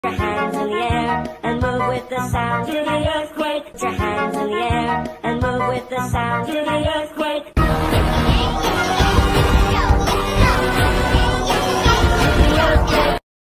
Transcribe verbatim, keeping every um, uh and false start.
your hands in the air and move with the sound of the earthquake. Put your hands in the air and move with the sound of the earthquake.